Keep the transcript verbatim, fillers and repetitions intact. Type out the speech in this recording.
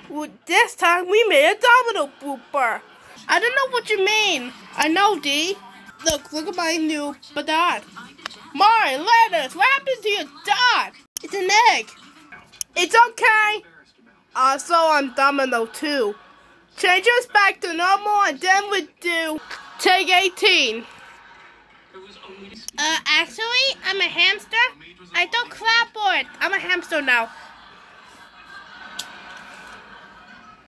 Well, this time we made a domino blooper. I don't know what you mean. I know, D. Look, look at my new dot. Mari, lettuce, what happened to your dot? It's an egg. It's okay. Also, I'm Domino too. Change us back to normal and then we do take eighteen. Uh, actually, I'm a hamster. I don't clapboard. I'm a hamster now.